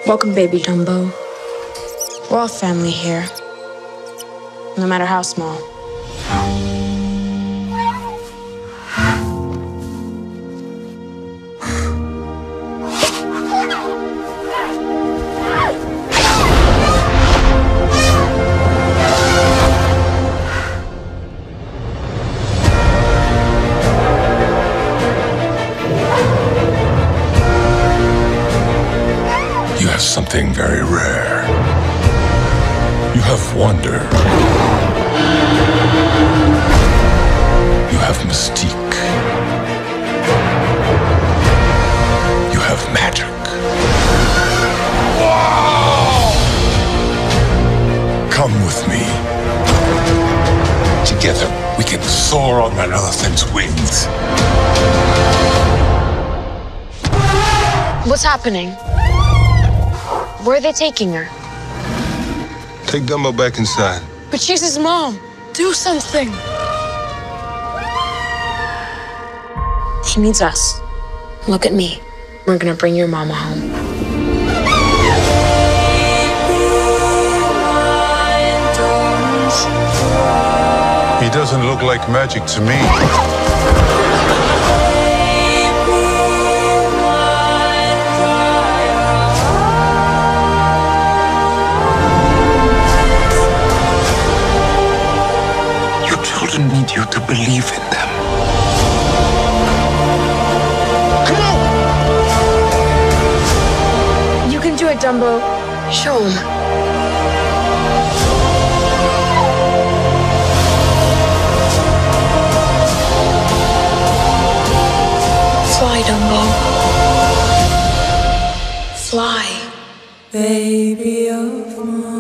Welcome, baby Dumbo. We're all family here, no matter how small. You have something very rare. You have wonder. You have mystique. You have magic. Wow! Come with me. Together, we can soar on that elephant's wings. What's happening? Where are they taking her? Take Dumbo back inside. But she's his mom. Do something. She needs us. Look at me. We're gonna bring your mama home. He doesn't look like magic to me. Children need you to believe in them. Come on! You can do it, Dumbo. Show him. Fly, Dumbo. Fly. Baby of mine.